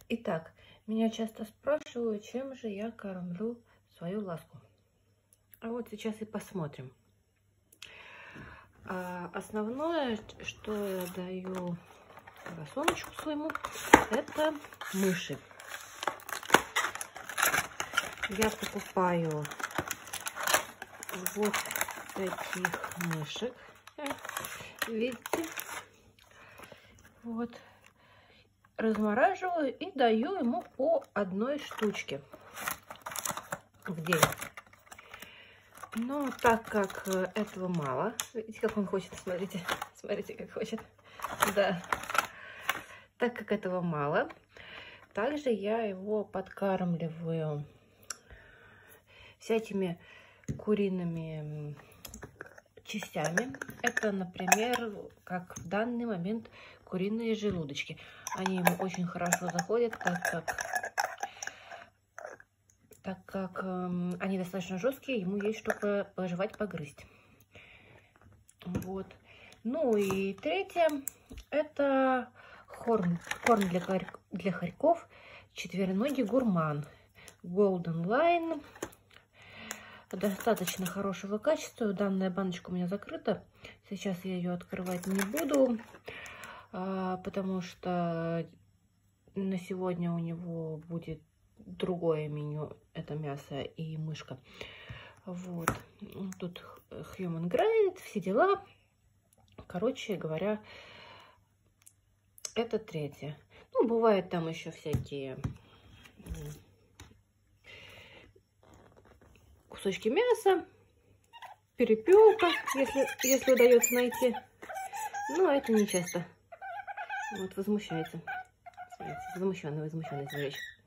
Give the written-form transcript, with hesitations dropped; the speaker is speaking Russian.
Итак, меня часто спрашивают, чем же я кормлю свою ласку. А вот сейчас и посмотрим. Основное, что я даю лосоночку своему, это мыши. Я покупаю вот таких мышек. Видите? Вот. Размораживаю и даю ему по одной штучке в день. Но так как этого мало, видите, как он хочет, смотрите, смотрите, как хочет, да, так как этого мало, также я его подкармливаю всякими куриными частями. Это, например, как в данный момент куриные желудочки. Они ему очень хорошо заходят, так как они достаточно жесткие, ему есть что пожевать, погрызть. Вот. Ну и третье, это корм для хорьков, четвероногий гурман, Golden Line. Достаточно хорошего качества. Данная баночка у меня закрыта. Сейчас я ее открывать не буду, потому что на сегодня у него будет другое меню. Это мясо и мышка. Вот. Тут Human Grade, все дела. Короче говоря, это третье. Ну, бывает там еще всякие кусочки мяса, перепелка, если удается найти. Но это не часто. Вот, возмущается. Смотрите, возмущенный зверь.